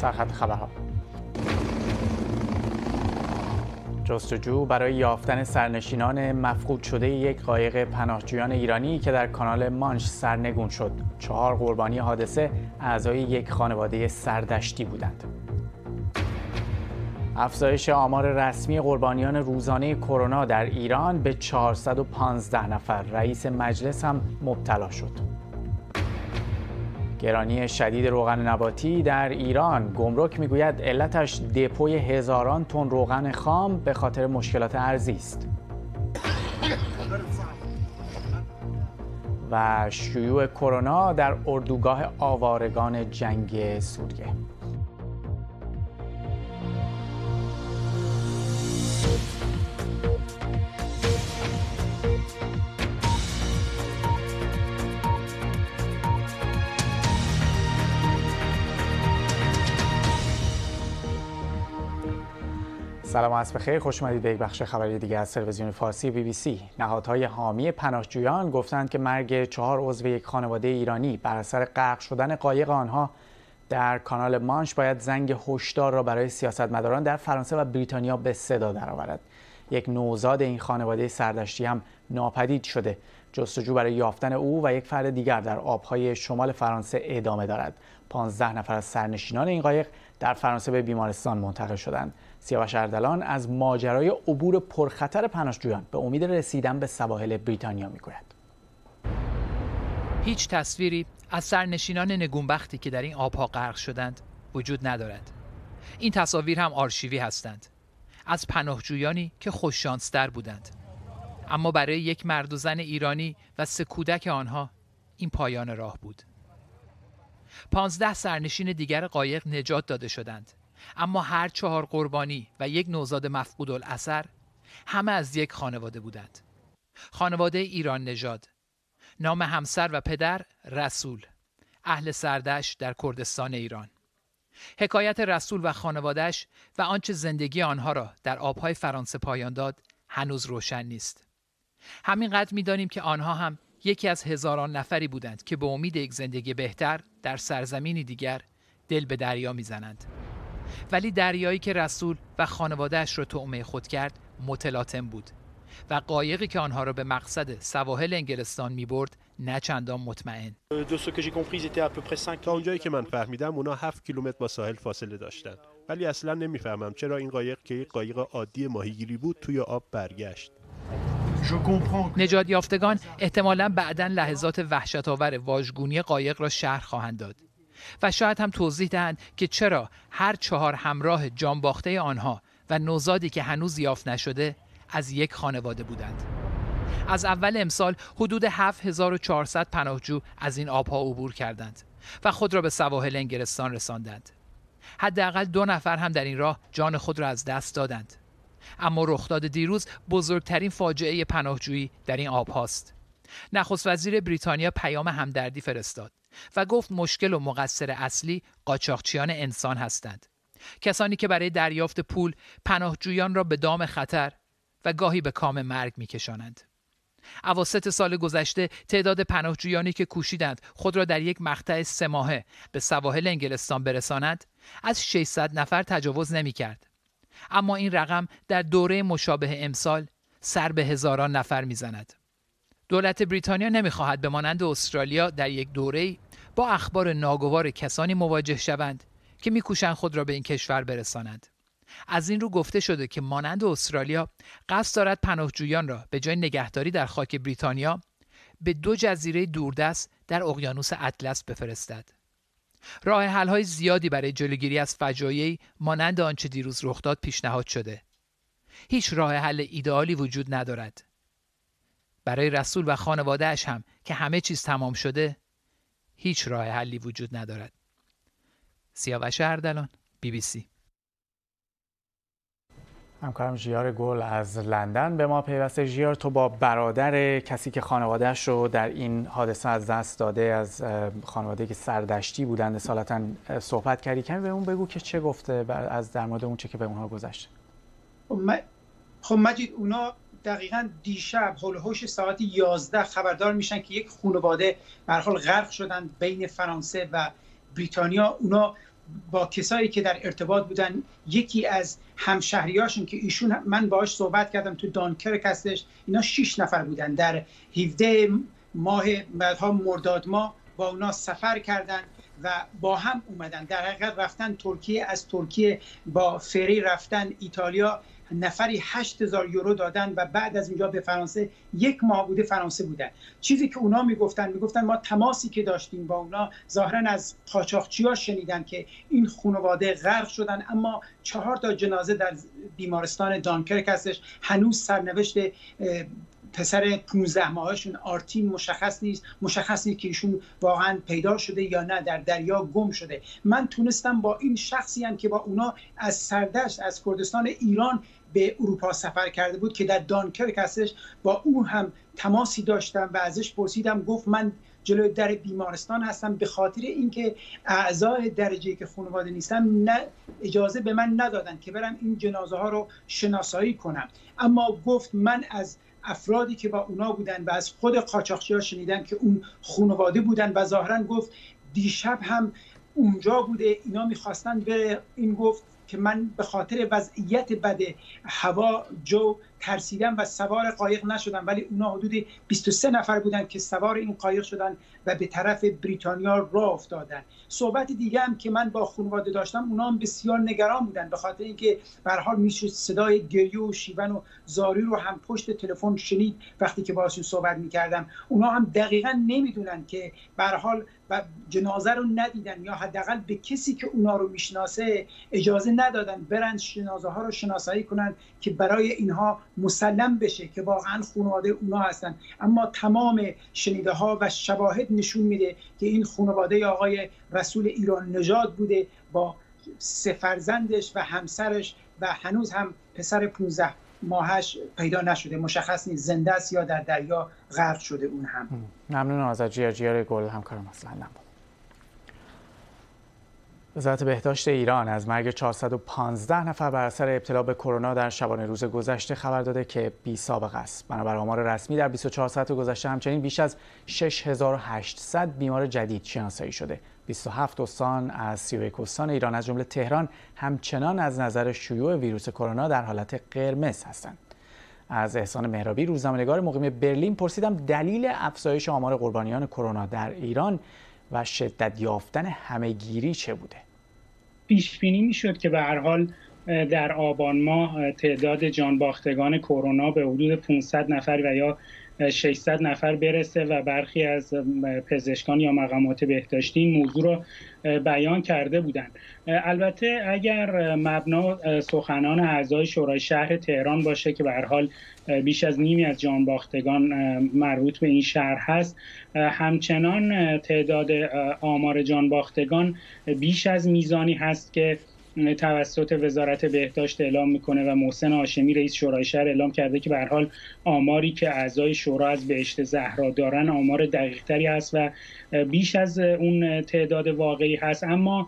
سرخط خبرها. جستجو برای یافتن سرنشینان مفقود شده یک قایق پناهجویان ایرانی که در کانال مانش سرنگون شد. 4 قربانی حادثه اعضای یک خانواده سردشتی بودند. افزایش آمار رسمی قربانیان روزانه کرونا در ایران به 415 نفر. رئیس مجلس هم مبتلا شد. گرانی شدید روغن نباتی در ایران. گمرک میگوید علتش دپوی هزاران تن روغن خام به خاطر مشکلات ارزی است. و شیوع کرونا در اردوگاه آوارگان جنگ سوریه. سلام و عصر بخیر، خوش اومدید به یک بخش خبری دیگه از تلویزیون فارسی BBC. نهادهای حامی پناهجویان گفتند که مرگ 4 عضو یک خانواده ایرانی بر اثر غرق شدن قایق آنها در کانال مانش باید زنگ هشدار را برای سیاستمداران در فرانسه و بریتانیا به صدا درآورد. یک نوزاد این خانواده سردشتی هم ناپدید شده. جستجو برای یافتن او و یک فرد دیگر در آبهای شمال فرانسه ادامه دارد. 15 نفر از سرنشینان این قایق در فرانسه به بیمارستان منتقل شدند. سیاوش اردلان از ماجرای عبور پرخطر پناهجویان به امید رسیدن به سواحل بریتانیا میگوید. هیچ تصویری از سرنشینان نگونبختی که در این آبها غرق شدند وجود ندارد. این تصاویر هم آرشیوی هستند، از پناهجویانی که خوششانس‌تر بودند. اما برای یک مرد و زن ایرانی و 3 کودک آنها این پایان راه بود. 15 سرنشین دیگر قایق نجات داده شدند، اما هر 4 قربانی و یک نوزاد مفقود الاثر همه از یک خانواده بودند. خانواده ایران نژاد. نام همسر و پدر رسول، اهل سردشت در کردستان ایران. حکایت رسول و خانواده‌اش و آنچه زندگی آنها را در آبهای فرانسه پایان داد هنوز روشن نیست. همینقدر می‌دانیم که آنها هم یکی از هزاران نفری بودند که به امید یک زندگی بهتر در سرزمینی دیگر دل به دریا می‌زنند. ولی دریایی که رسول و خانواده‌اش را طعمه خود کرد متلاطم بود و قایقی که آنها را به مقصد سواحل انگلستان می‌برد نه چندان مطمئن. تا اونجایی که من فهمیدم اونا 7 کیلومتر با ساحل فاصله داشتند، ولی اصلا نمیفهمم چرا این قایق که یک قایق عادی ماهیگیری بود توی آب برگشت. نجات یافتگان احتمالاً بعداً لحظات وحشت‌آور واژگونی قایق را شرح خواهند داد و شاید هم توضیح دهند که چرا هر 4 همراه جانباخته آنها و نوزادی که هنوز یافت نشده از یک خانواده بودند. از اول امسال حدود 7400 پناهجو از این آبها عبور کردند و خود را به سواحل انگلستان رساندند. حداقل 2 نفر هم در این راه جان خود را از دست دادند. اما رخداد دیروز بزرگترین فاجعه پناهجویی در این آبهاست. نخست وزیر بریتانیا پیام همدردی فرستاد و گفت مشکل و مقصر اصلی قاچاقچیان انسان هستند. کسانی که برای دریافت پول پناهجویان را به دام خطر و گاهی به کام مرگ می‌کشانند. اواسط سال گذشته تعداد پناهجویانی که کوشیدند خود را در یک مقطع 3 ماهه به سواحل انگلستان برسانند از 600 نفر تجاوز نمی‌کرد. اما این رقم در دوره مشابه امسال سر به هزاران نفر می‌زند. دولت بریتانیا نمی‌خواهد به مانند استرالیا در یک دوره با اخبار ناگوار کسانی مواجه شوند که می‌کوشند خود را به این کشور برسانند. از این رو گفته شده که مانند استرالیا قصد دارد پناهجویان را به جای نگهداری در خاک بریتانیا به 2 جزیره دوردست در اقیانوس اطلس بفرستد. راه حل‌های زیادی برای جلوگیری از فجایعی مانند آنچه دیروز رخ داد پیشنهاد شده. هیچ راه حل ایدئالی وجود ندارد. برای رسول و خانواده‌اش هم که همه چیز تمام شده هیچ راه حلی وجود ندارد. سیاوش اردلان، BBC. همکارم ژیار گل از لندن به ما پیوسته. ژیار، تو با برادر کسی که خانواده‌اش رو در این حادثه از دست داده، از خانواده که سردشتی بودند اصالتاً، صحبت کردی. کمی به اون بگو که چه گفته از در مورد اون چه که به اونها گذشته. خب مجید، اونا دقیقاً دیشب هولوش ساعت 11 خبردار میشن که یک خانواده به هر حال غرق شدن بین فرانسه و بریتانیا. اونا با کسایی که در ارتباط بودن، یکی از همشهریاشون که ایشون من باهاش صحبت کردم تو دانکرک هستش، اینا 6 نفر بودن. در 17 ماه بعدها مرداد ماه با اونا سفر کردن و با هم اومدن. در حقیقت رفتن ترکیه، از ترکیه با فری رفتن ایتالیا، نفری 8000 یورو دادن و بعد از اینجا به فرانسه 1 ماه بوده فرانسه بودن. چیزی که اونا میگفتن ما تماسی که داشتیم با اونا ظاهرا از قاچاقچی‌ها شنیدن که این خانواده غرق شدن، اما 4 تا جنازه در بیمارستان دانکرک هستش. هنوز سرنوشت پسر 15 ماهشون آرتین مشخص نیست که ایشون واقعا پیدا شده یا نه، در دریا گم شده. من تونستم با این شخصی هم که با اونا از سردشت از کردستان ایران به اروپا سفر کرده بود که در دانکرک هستش، با اون هم تماسی داشتم و ازش پرسیدم. گفت من جلوی در بیمارستان هستم، به خاطر اینکه اعضای درجه که خانواده نیستم اجازه به من ندادن که برم این جنازه ها رو شناسایی کنم. اما گفت من از افرادی که با اونا بودن و از خود قاچاقچی‌ها شنیدن که اون خانواده بودن و ظاهرا گفت دیشب هم اونجا بوده، اینا میخواستن بره. این گفت که من به خاطر وضعیت بد هوا جو ترسیدم و سوار قایق نشدم، ولی اونا حدود 23 نفر بودن که سوار این قایق شدن و به طرف بریتانیا راه افتادن. صحبت دیگه هم که من با خانواده داشتم، اونا هم بسیار نگران بودن، به خاطر اینکه به هر حال میشه صدای گریه و شیون و زاری رو هم پشت تلفن شنید وقتی که باهاشون صحبت میکردم. اونا هم دقیقاً نمیدونن که به هر حال و جنازه رو ندیدن یا حداقل به کسی که اونا رو میشناسه اجازه ندادن برن جنازه ها رو شناسایی کنن که برای اینها مسلم بشه که واقعا خانواده اونا هستن. اما تمام شنیده ها و شواهد نشون میده که این خانواده آقای رسول ایران نژاد بوده با 3 فرزندش و همسرش و هنوز هم پسر 15 ماهش پیدا نشده، مشخص نیست زنده است یا در دریا غرق شده اون هم. ممنونم از جیار گل، همکارم از لندن بود. وزارت بهداشت ایران از مرگ 415 نفر بر اثر ابتلا به کرونا در شبانه روز گذشته خبر داده که بی سابقه است. بنابر آمار رسمی در 24 ساعت گذشته همچنین بیش از 6800 بیمار جدید شناسایی شده. 27 استان از 31 استان ایران از جمله تهران همچنان از نظر شیوع ویروس کرونا در حالت قرمز هستند. از احسان مهرابی، روزنامه‌نگار مقیم برلین، پرسیدم دلیل افزایش آمار قربانیان کرونا در ایران و شدت یافتن همه‌گیری چه بوده؟ پیش بینی میشد که به هر حال در آبان ماه تعداد جانباختگان کرونا به حدود 500 نفر و یا 600 نفر برسه و برخی از پزشکان یا مقامات بهداشتی این موضوع رو بیان کرده بودند. البته اگر مبنا سخنان اعضای شورای شهر تهران باشه که به هر حال بیش از نیمی از جانباختگان مربوط به این شهر هست، همچنان تعداد آمار جانباختگان بیش از میزانی هست که توسط وزارت بهداشت اعلام میکنه و محسن هاشمی رئیس شورای شهر اعلام کرده که به هر حال آماری که اعضای شورا از بهشت زهرا دارن آمار دقیق تری هست و بیش از اون تعداد واقعی هست، اما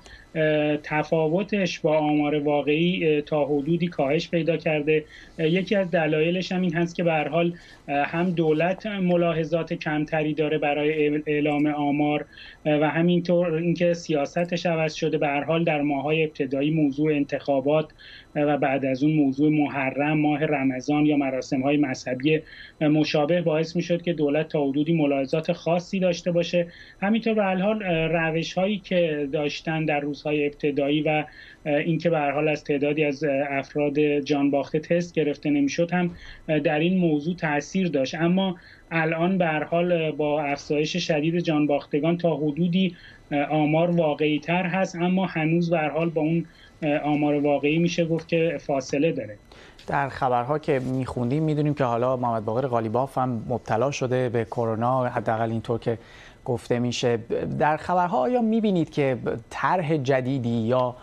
تفاوتش با آمار واقعی تا حدودی کاهش پیدا کرده. یکی از دلایلش هم این هست که به هر حال هم دولت ملاحظات کمتری داره برای اعلام آمار و همینطور اینکه سیاستش عوض شده. به هر حال در ماه‌های ابتدایی موضوع انتخابات و بعد از اون موضوع محرم، ماه رمضان یا مراسم‌های مذهبی مشابه باعث می‌شد که دولت تا حدودی ملاحظات خاصی داشته باشه. همینطور به هر حال روش‌هایی که داشتن در روزهای ابتدایی و اینکه به هر حال از تعدادی از افراد جانباخته تست گرفته نمی‌شد هم در این موضوع تاثیر داشت. اما الان به هر حال با افزایش شدید جانباختگان تا حدودی آمار واقعی تر هست، اما هنوز به هر حال با اون آمار واقعی میشه گفت که فاصله داره. در خبرها که میخوندیم میدونیم که حالا محمد باقر قالیباف هم مبتلا شده به کرونا، حداقل اینطور که گفته میشه. در خبرها آیا میبینید که طرح جدیدی یا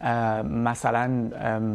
مثلا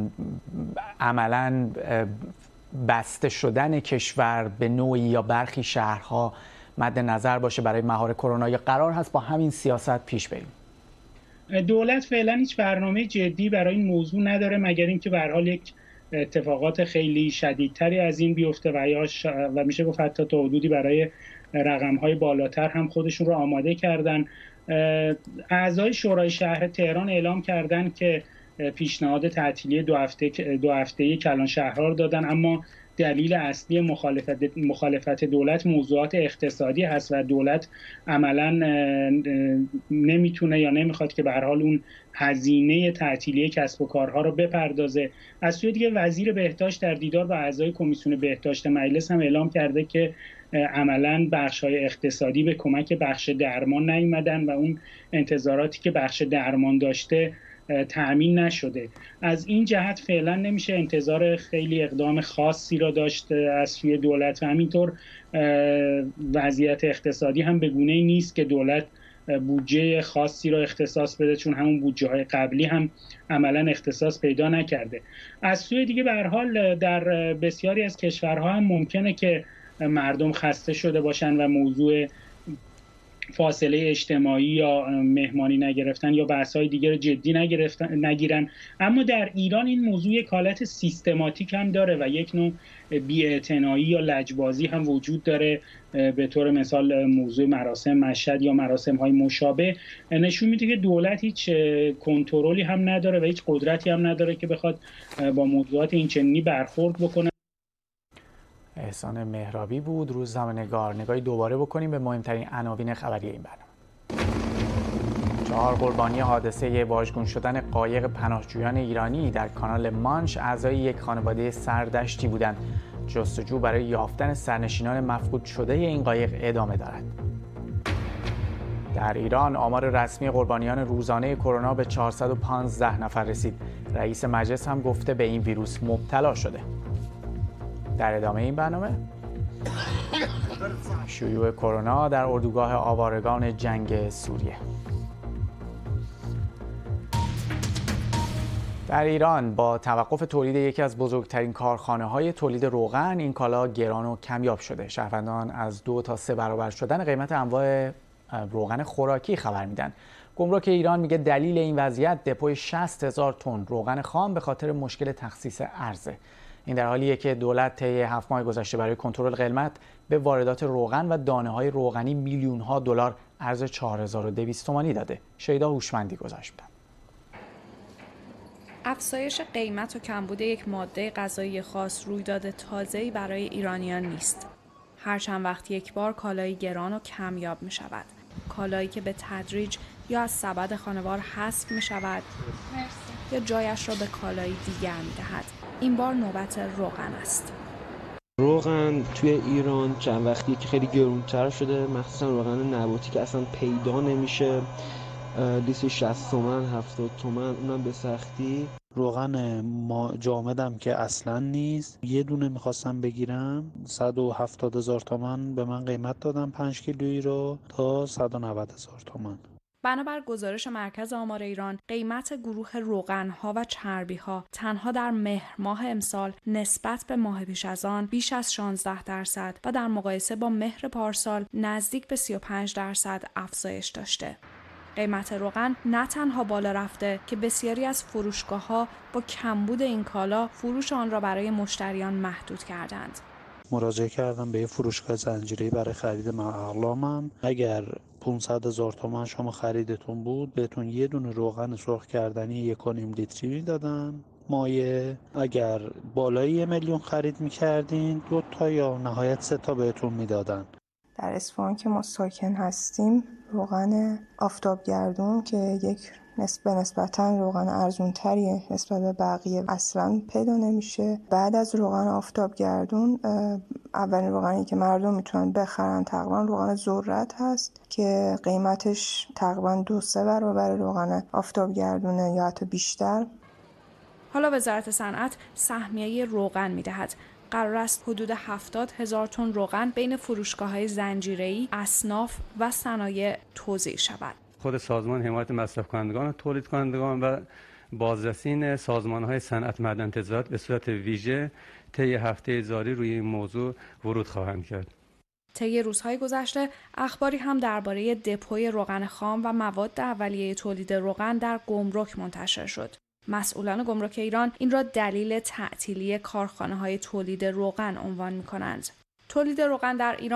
عملاً بسته شدن کشور به نوعی یا برخی شهرها مد نظر باشه برای مهار کرونا، یا قرار هست با همین سیاست پیش بریم؟ دولت فعلا هیچ برنامه جدی برای این موضوع نداره مگر اینکه به هر حال یک اتفاقات خیلی شدیدتری از این بیفته و میشه گفت حتی تا حدودی برای رقم‌های بالاتر هم خودشون رو آماده کردن. اعضای شورای شهر تهران اعلام کردند که پیشنهاد تعطیلی 2 هفته‌ای کلان شهرها دادن، اما دلیل اصلی مخالفت دولت موضوعات اقتصادی هست و دولت عملاً نمیتونه یا نمیخواد که به هر حال اون هزینه تعطیلی کسب و کارها رو بپردازه. از سوی دیگه وزیر بهداشت در دیدار با اعضای کمیسیون بهداشت مجلس هم اعلام کرده که عملاً بخش‌های اقتصادی به کمک بخش درمان نیامدن و اون انتظاراتی که بخش درمان داشته تأمین نشده. از این جهت فعلا نمیشه انتظار خیلی اقدام خاصی را داشت از سوی دولت و همینطور وضعیت اقتصادی هم به گونه‌ای نیست که دولت بودجه خاصی را اختصاص بده، چون همون بودجه‌های قبلی هم عملاً اختصاص پیدا نکرده. از سوی دیگه به هر حال در بسیاری از کشورها هم ممکنه که مردم خسته شده باشن و موضوع فاصله اجتماعی یا مهمانی نگرفتن یا بحث‌های دیگر جدی نگیرن، اما در ایران این موضوع یک حالت سیستماتیک هم داره و یک نوع بی‌اعتنایی یا لجبازی هم وجود داره. به طور مثال موضوع مراسم مشهد یا مراسم‌های مشابه نشون میده که دولت هیچ کنترلی هم نداره و هیچ قدرتی هم نداره که بخواد با موضوعات این چنینی برخورد بکنه. احسان مهرابی بود، روزنامه‌نگار. نگاهی دوباره بکنیم به مهمترین عناوین خبری این برنامه. 4 قربانی حادثه واژگون شدن قایق پناهجویان ایرانی در کانال مانش اعضای یک خانواده سردشتی بودند. جستجو برای یافتن سرنشینان مفقود شده این قایق ادامه دارد. در ایران آمار رسمی قربانیان روزانه کرونا به 415 نفر رسید. رئیس مجلس هم گفته به این ویروس مبتلا شده. در ادامه این برنامه شیوع کرونا در اردوگاه آوارگان جنگ سوریه. در ایران با توقف تولید یکی از بزرگترین کارخانه‌های تولید روغن، این کالا گران و کمیاب شده. شهروندان از 2 تا 3 برابر شدن قیمت انواع روغن خوراکی خبر میدن. گمرک ایران میگه دلیل این وضعیت دپوی 60,000 تن روغن خام به خاطر مشکل تخصیص ارزه. این در حالیه که دولت طی 7 ماه گذشته برای کنترل قیمت به واردات روغن و دانه‌های روغنی میلیون‌ها دلار ارز 4200 تومانی داده. شیدا هوشمندی گزارش می‌دن. افزایش قیمت و کمبود یک ماده غذایی خاص رویداد تازه‌ای برای ایرانیان نیست. هر چند وقت یک بار کالایی گران و کمیاب می شود. کالایی که به تدریج یا از سبد خانوار حذف می شود یا جایش را به کالایی دیگر می دهد. این بار نوبت روغن است. روغن توی ایران چند وقتیه که خیلی گرونتر شده، مخصوصا روغن نباتی که اصلا پیدا نمیشه. لیست 60 تومن 70 تومن اونم به سختی. روغن جامدم که اصلا نیست. یه دونه میخواستم بگیرم 170,000 تومن به من قیمت دادم 5 کیلویی رو تا 190,000 تومن. بنابر گزارش مرکز آمار ایران، قیمت گروه روغن‌ها و چربی‌ها تنها در مهر ماه امسال نسبت به ماه پیش از آن بیش از 16% و در مقایسه با مهر پارسال نزدیک به 35% افزایش داشته. قیمت روغن نه تنها بالا رفته که بسیاری از فروشگاه‌ها با کمبود این کالا فروش آن را برای مشتریان محدود کردند. مراجعه کردم به یه فروشگاه زنجیره‌ای برای خرید اقلامم. اگر 500,000 تومان شما خریدتون بود بهتون یه دونه روغن سرخ کردنی 1.5 لیتری میدادن مایع. اگر بالای 1 میلیون خرید میکردین 2 تا یا نهایت 3 تا بهتون میدادن. در اصفهان که ما ساکن هستیم روغن آفتابگردون که یک نسبتاً روغن ارزونتریه نسبت به بقیه اصلا پیدا نمیشه. بعد از روغن آفتابگردون اولین روغنی که مردم میتونن بخرن تقریبا روغن ذرت هست که قیمتش تقریبا 2-3 برابر روغن آفتابگردونه یا حتی بیشتر. حالا وزارت صنعت سهمیه روغن میدهد. قرار است حدود 70,000 تن روغن بین فروشگاه‌های زنجیره‌ای، اصناف و صنایع توزیع شود. خود سازمان حمایت مصرف کنندگان و تولید کنندگان و بازرسین سازمان‌های صنعت معدن تجارت به صورت ویژه طی هفته جاری روی این موضوع ورود خواهند کرد. طی روزهای گذشته اخباری هم درباره دپوی روغن خام و مواد اولیه تولید روغن در گمرک منتشر شد. مسئولان گمرک ایران این را دلیل تعطیلی کارخانه‌های تولید روغن عنوان می‌کنند. تولید روغن در ایران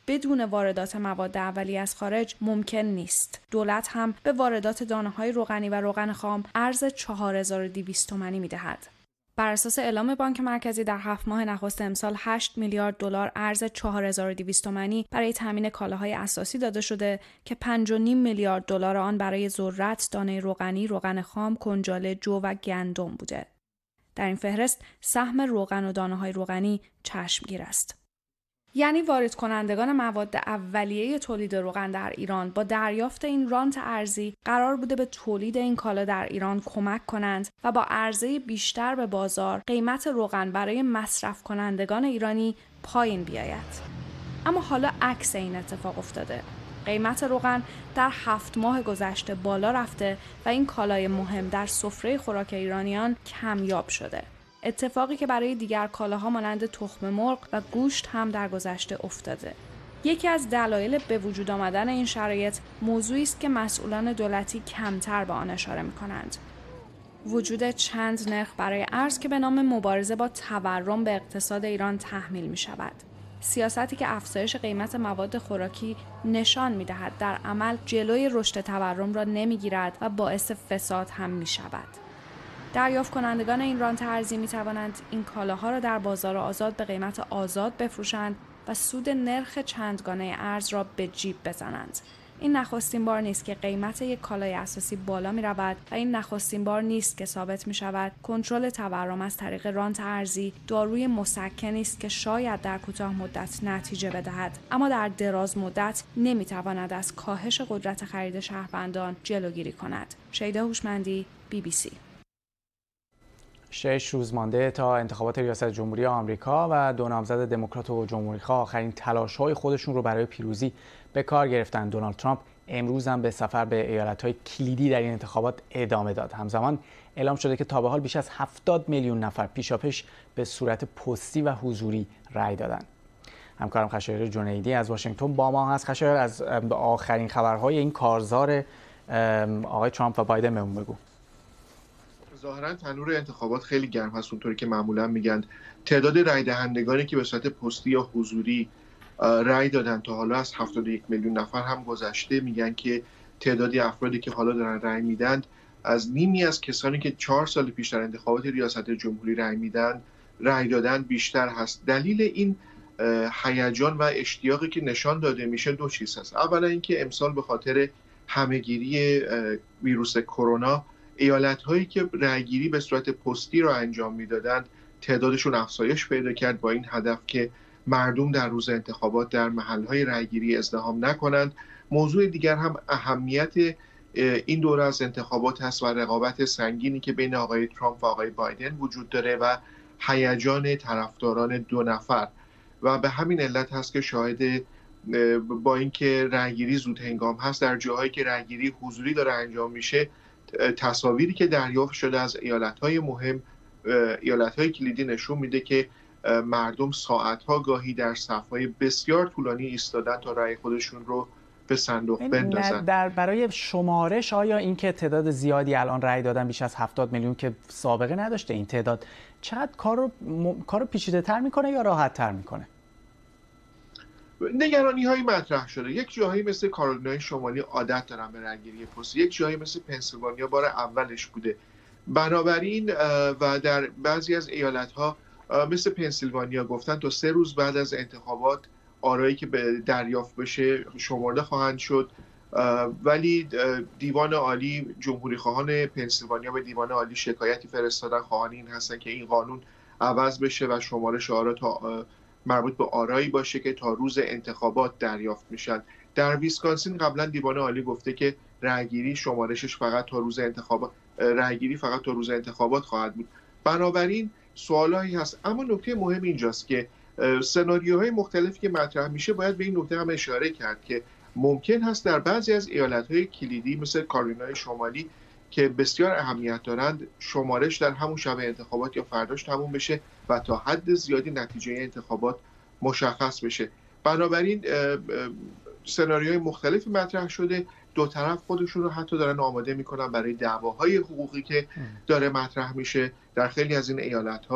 بدون واردات مواد اولیه از خارج ممکن نیست. دولت هم به واردات دانه‌های روغنی و روغن خام ارز 4200 تومانی می‌دهد. بر اساس اعلام بانک مرکزی در 7 ماه نخست امسال 8 میلیارد دلار ارز 4200 تومانی برای تامین کالاهای اساسی داده شده که 5.5 میلیارد دلار آن برای ذرت، دانه روغنی، روغن خام، کنجاله، جو و گندم بوده. در این فهرست سهم روغن و دانه‌های روغنی چشمگیر است. یعنی وارد کنندگان مواد اولیه تولید روغن در ایران با دریافت این رانت ارزی قرار بوده به تولید این کالا در ایران کمک کنند و با عرضه بیشتر به بازار قیمت روغن برای مصرف کنندگان ایرانی پایین بیاید. اما حالا عکس این اتفاق افتاده. قیمت روغن در 7 ماه گذشته بالا رفته و این کالای مهم در سفره خوراک ایرانیان کمیاب شده. اتفاقی که برای دیگر کالاها مانند تخم مرغ و گوشت هم در گذشته افتاده. یکی از دلایل به وجود آمدن این شرایط موضوعی است که مسئولان دولتی کمتر به آن اشاره می‌کنند. وجود چند نرخ برای ارز که به نام مبارزه با تورم به اقتصاد ایران تحمیل می‌شود. سیاستی که افزایش قیمت مواد خوراکی نشان می‌دهد در عمل جلوی رشد تورم را نمی‌گیرد و باعث فساد هم می‌شود. دریافت کنندگان این رانت ارزی می توانند این کالاها را در بازار آزاد به قیمت آزاد بفروشند و سود نرخ چندگانه ارز را به جیب بزنند. این نخستین بار نیست که قیمت یک کالای اساسی بالا می رود و این نخستین بار نیست که ثابت می شود کنترل تورم از طریق رانت ارزی داروی مسکنی است که شاید در کوتاه مدت نتیجه بدهد، اما در دراز مدت نمی تواند از کاهش قدرت خرید شهروندان جلوگیری کند. شیدا هوشمندی، BBC. 6 روز مانده تا انتخابات ریاست جمهوری آمریکا و دو نامزد دموکرات و جمهوری‌خواه آخرین تلاش‌های خودشون رو برای پیروزی به کار گرفتن. دونالد ترامپ امروز هم به سفر به ایالت‌های کلیدی در این انتخابات ادامه داد. همزمان اعلام شده که تا به حال بیش از 70 میلیون نفر پیشاپیش به صورت پستی و حضوری رأی دادند. همکارم خشایار جنیدی از واشنگتن با ما هست. خشایار، از آخرین خبرهای این کارزار آقای ترامپ و بایدن بهمون بگو. ظاهرا تنور انتخابات خیلی گرم هست، اونطوری که معمولا میگن. تعداد رای دهندگانی که به صورت پستی یا حضوری رای دادن تا حالا از 71 میلیون نفر هم گذشته. میگن که تعدادی افرادی که حالا دارن رای میدن از نیمی از کسانی که 4 سال پیش در انتخابات ریاست جمهوری رای دادن بیشتر هست. دلیل این هیجان و اشتیاقی که نشان داده میشه دو چیز هست. اولا اینکه امسال به خاطر همهگیری ویروس کرونا ایالت‌هایی که رأیگیری به صورت پستی را انجام می‌دادند تعدادشون افزایش پیدا کرد، با این هدف که مردم در روز انتخابات در محل‌های رأیگیری ازدحام نکنند. موضوع دیگر هم اهمیت این دوره از انتخابات هست و رقابت سنگینی که بین آقای ترامپ و آقای بایدن وجود داره و هیجان طرفداران دو نفر، و به همین علت هست که شاهد با اینکه رأیگیری زود هنگام هست، در جاهایی که رأیگیری حضوری داره انجام میشه تصاویری که دریافت شده از ایالت‌های مهم، ایالت‌های کلیدی نشون میده که مردم ساعت‌ها گاهی در صف‌های بسیار طولانی ایستادن تا رأی خودشون رو به صندوق بندازن. برای شمارش آیا این که تعداد زیادی الان رأی دادن، بیش از 70 میلیون که سابقه نداشته این تعداد، چقدر کارو پیچیده‌تر میکنه یا راحت‌تر میکنه؟ نگرانی های مطرح شده. یک جاهایی مثل کارولینای شمالی عادت دارن به رأیگیری پستی، یک جاهایی مثل پنسیلوانیا بار اولش بوده. بنابراین و در بعضی از ایالت‌ها مثل پنسیلوانیا گفتن تا 3 روز بعد از انتخابات آرایی که به دریافت بشه شمرده خواهند شد. ولی دیوان عالی، جمهوری خواهان پنسیلوانیا به دیوان عالی شکایتی فرستادن، خواهان این هستن که این قانون عوض بشه و شمارش آرا تا مربوط به آرایی باشه که تا روز انتخابات دریافت میشن. در ویسکانسین قبلا دیوان عالی گفته که رأیگیری شمارشش فقط تا روز انتخابات خواهد بود. بنابراین سوالایی هست، اما نکته مهم اینجاست که سناریوهای مختلفی که مطرح میشه باید به این نکته هم اشاره کرد که ممکن هست در بعضی از ایالت‌های کلیدی مثل کارولینای شمالی که بسیار اهمیت دارند شمارش در همون شب انتخابات یا فرداش تموم بشه و تا حد زیادی نتیجه انتخابات مشخص بشه. بنابراین سناریوهای مختلفی مطرح شده. دو طرف خودشون رو حتی دارن آماده میکنن برای دعواهای حقوقی که داره مطرح میشه. در خیلی از این ایالت‌ها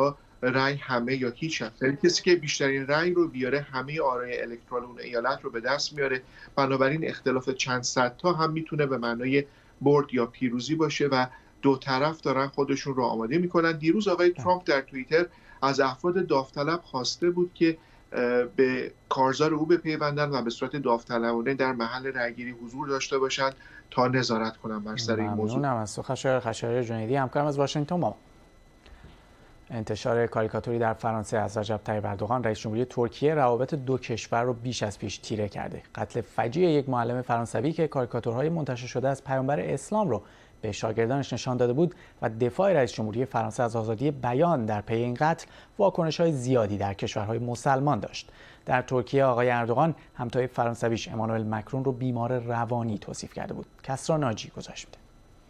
رأی همه یا هیچ هست. یعنی کسی که بیشترین رأی رو بیاره همه آرای الکترال اون ایالت رو به دست میاره. بنابراین اختلاف چند صد تا هم میتونه به معنای برد یا پیروزی باشه و دو طرف دارن خودشون رو آماده میکنن. دیروز آقای ترامپ در توییتر از افراد داوطلب خواسته بود که به کارزار او بپیوندن و به صورت داوطلبانه در محل رأیگیری حضور داشته باشند تا نظارت کنن بر سر این موضوع. ممنونم از خشایار خشایار جنیدی، همکارم از واشنگتن. ما انتشار کاریکاتوری در فرانسه از رجب طیب اردوغان رئیس جمهوری ترکیه روابط دو کشور رو بیش از پیش تیره کرده. قتل فجیع یک معلم فرانسوی که کاریکاتورهای منتشر شده از پیامبر اسلام رو به شاگردانش نشان داده بود و دفاع رئیس جمهوری فرانسه از آزادی بیان در پی این قتل واکنش‌های زیادی در کشورهای مسلمان داشت. در ترکیه آقای اردوغان همتای فرانسویش امانوئل مکرون رو بیمار روانی توصیف کرده بود. کسرا ناجی گزارش میده.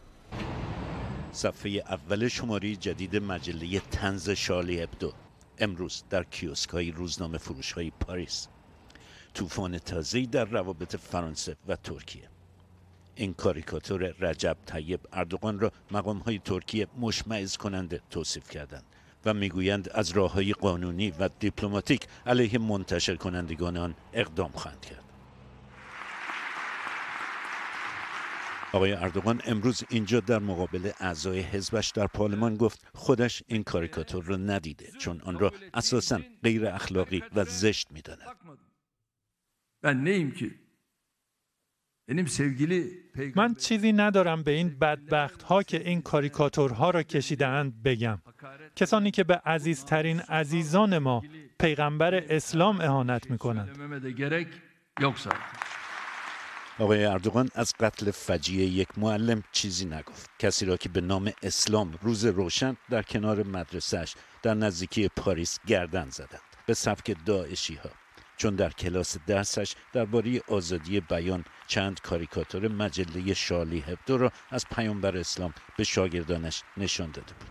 صفحه اول شماره جدید مجله طنز شارلی ابدو امروز در کیوسک‌های روزنامه فروش‌های پاریس. طوفان تازه‌ای در روابط فرانسه و ترکیه. این کاریکاتور رجب طیب اردوغان را مقام‌های ترکیه مشمئز کننده توصیف کردند و میگویند از راه‌های قانونی و دیپلماتیک علیه منتشر کنندگان آن اقدام خواهند کرد. آقای اردوغان امروز اینجا در مقابل اعضای حزبش در پارلمان گفت خودش این کاریکاتور را ندیده چون آن را اساساً غیر اخلاقی و زشت می‌داند. من چیزی ندارم به این بدبخت ها که این کاریکاتورها را کشیده‌اند بگم. کسانی که به عزیزترین عزیزان ما پیغمبر اسلام اهانت می‌کنند. آقای اردوغان از قتل فجیع یک معلم چیزی نگفت. کسی را که به نام اسلام روز روشن در کنار مدرسه‌اش در نزدیکی پاریس گردن زدند به سبک داعشی ها، چون در کلاس درسش درباره آزادی بیان چند کاریکاتور مجله شارلی هبدو را از پیامبر اسلام به شاگردانش نشان داده بود.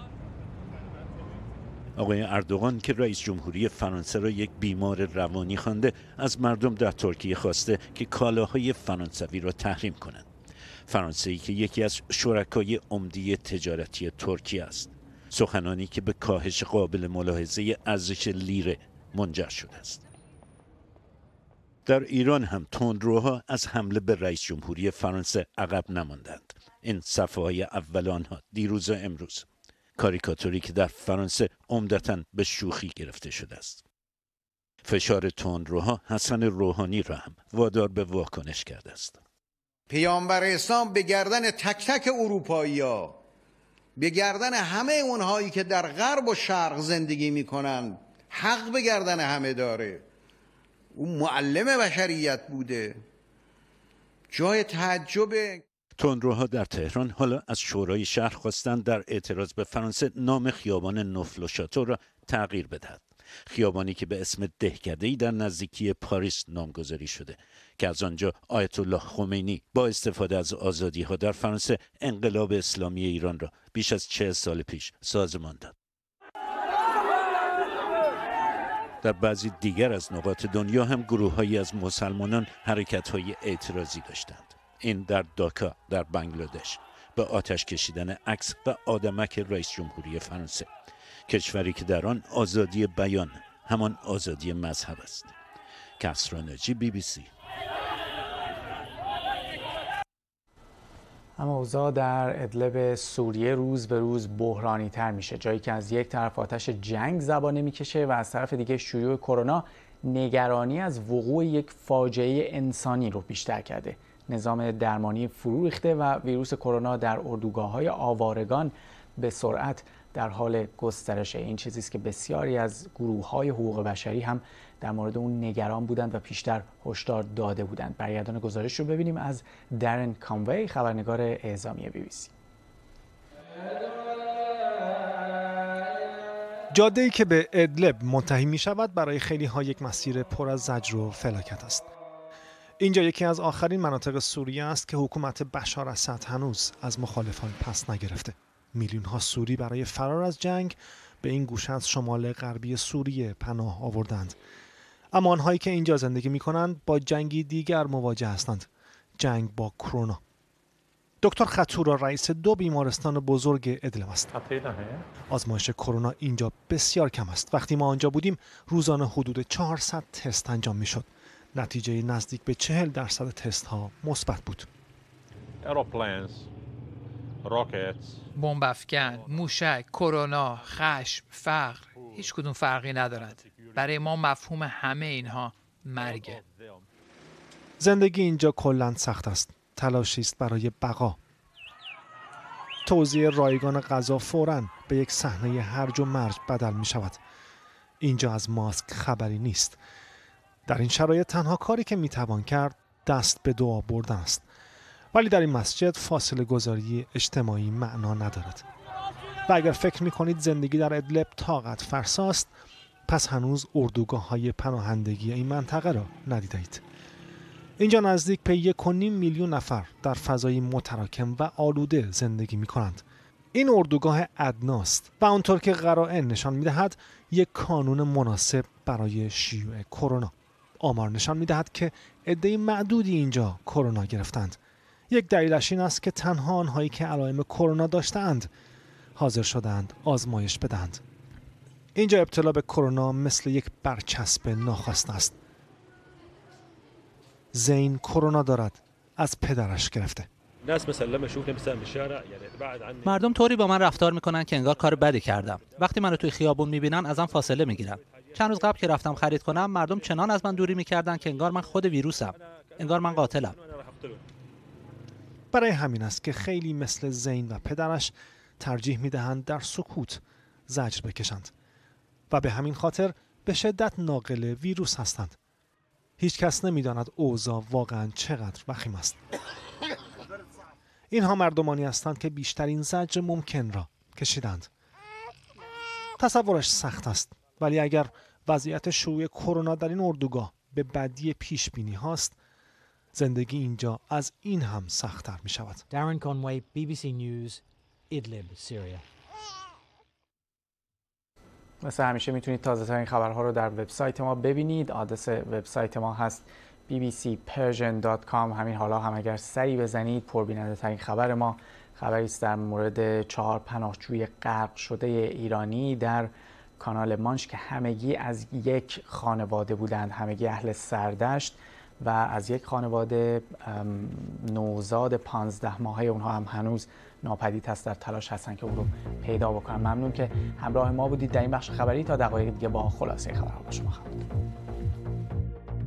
آقای اردوغان که رئیس جمهوری فرانسه را یک بیمار روانی خوانده، از مردم در ترکیه خواسته که کالاهای فرانسوی را تحریم کنند. فرانسه‌ای که یکی از شرکای عمده تجارتی ترکیه است. سخنانی که به کاهش قابل ملاحظه ارزش لیره منجر شده است. در ایران هم تندروها از حمله به رئیس جمهوری فرانسه عقب نماندند. این صفحه‌های اول آنها دیروز و امروز. کاریکاتوری که در فرانسه عمدتاً به شوخی گرفته شده است. فشار تندروها حسن روحانی را هم وادار به واکنش کرده است. پیامبر اسلام به گردن تک تک اروپایی‌ها، به گردن همه اونهایی که در غرب و شرق زندگی می‌کنند، حق به گردن همه داره. اون معلم بشریت بوده. جای تعجبه. تندروها در تهران حالا از شورای شهر خواستند در اعتراض به فرانسه نام خیابان نوفل و شاتو را تغییر بدهد. خیابانی که به اسم دهکده‌ای در نزدیکی پاریس نامگذاری شده که از آنجا آیت الله خمینی با استفاده از آزادی‌ها در فرانسه انقلاب اسلامی ایران را بیش از 40 سال پیش سازمان داد. در بعضی دیگر از نقاط دنیا هم گروه‌هایی از مسلمانان حرکت‌های اعتراضی داشتند. این در داکا در بنگلادش به آتش کشیدن عکس و آدمک رئیس جمهوری فرانسه، کشوری که در آن آزادی بیان همان آزادی مذهب است. کسرا ناجی BBC. اما اوضاع در ادلب سوریه روز به روز بحرانی تر میشه، جایی که از یک طرف آتش جنگ زبانه میکشه و از طرف دیگه شیوع کرونا نگرانی از وقوع یک فاجعه انسانی رو بیشتر کرده. نظام درمانی فرو ریخته و ویروس کرونا در اردوگاه‌های آوارگان به سرعت در حال گسترشه. این چیزی است که بسیاری از گروه‌های حقوق بشری هم در مورد اون نگران بودند و پیشتر هشدار داده بودند. برگردان گزارش رو ببینیم از درن کانوی، خبرنگار اعزامی BBC. جاده‌ای که به ادلب منتهی می‌شود برای خیلی‌ها یک مسیر پر از زجر و فلاکت است. اینجا یکی از آخرین مناطق سوریه است که حکومت بشار اسد هنوز از مخالفان پس نگرفته. میلیون‌ها سوری برای فرار از جنگ به این گوشه از شمال غربی سوریه پناه آوردند. اما آنهایی که اینجا زندگی می‌کنند با جنگی دیگر مواجه هستند، جنگ با کرونا. دکتر خطورا رئیس 2 بیمارستان بزرگ ادلب است. آزمایش کرونا اینجا بسیار کم است. وقتی ما آنجا بودیم روزانه حدود 400 تست انجام میشد. نتیجه نزدیک به 40% تست ها مثبت بود. بمب افکن، موشک، کرونا، خشم، فقر، هیچ کدوم فرقی ندارد. برای ما مفهوم همه اینها مرگه. زندگی اینجا کلاً سخت است. تلاشی است برای بقا. توزیع رایگان غذا فوراً به یک صحنه هرج و مرج بدل می شود. اینجا از ماسک خبری نیست. در این شرایط تنها کاری که می توان کرد دست به دعا بردن است. ولی در این مسجد فاصله گذاری اجتماعی معنا ندارد. و اگر فکر می کنید زندگی در ادلب طاقت فرساست، پس هنوز اردوگاه‌های پناهندگی این منطقه را ندیدید. اینجا نزدیک به 1.5 میلیون نفر در فضای متراکم و آلوده زندگی می کنند. این اردوگاه ادناست و آنطور که قرائن نشان می دهد یک کانون مناسب برای شیوع کرونا. آمار نشان می دهد که عده معدودی اینجا کرونا گرفتند. یک دلیلش این است که تنها آنهایی که علائم کرونا داشتند حاضر شدند آزمایش بدهند. اینجا ابتلا به کرونا مثل یک برچسب ناخواسته است. زین کرونا دارد، از پدرش گرفته. مردم طوری با من رفتار میکنن که انگار کار بدی کردم. وقتی منو توی خیابون میبینن ازم فاصله میگیرن. چند روز قبل که رفتم خرید کنم مردم چنان از من دوری میکردن که انگار من خود ویروسم. انگار من قاتلم. برای همین است که خیلی مثل زین و پدرش ترجیح میدهند در سکوت زجر بکشند و به همین خاطر به شدت ناقل ویروس هستند. هیچ کس نمیداند اوضاع واقعا چقدر وخیم است. اینها مردمانی هستند که بیشترین زجر ممکن را کشیدند. تصورش سخت است، ولی اگر وضعیت شیوع کرونا در این اردوگاه به بدی پیش بینی هاست، زندگی اینجا از این هم سخت‌تر می شود. Darren Conway, BBC News, Idlib, Syria. مثل همیشه میتونید تازه ترین خبرها رو در وبسایت ما ببینید. آدرس وبسایت ما هست bbcpersian.com. همین حالا هم اگر سری بزنید پربیننده ترین خبر ما خبری است در مورد 4 پناهجوی غرق شده ایرانی در کانال مانش که همگی از یک خانواده بودند، همگی اهل سردشت و از یک خانواده نوزاد 15 ماهه اونها هم هنوز ناپدید هست. در تلاش هستن که او رو پیدا بکنن. ممنون که همراه ما بودید در این بخش خبری. تا دقایق دیگه با خلاصه خبرها با شما خواهم بود.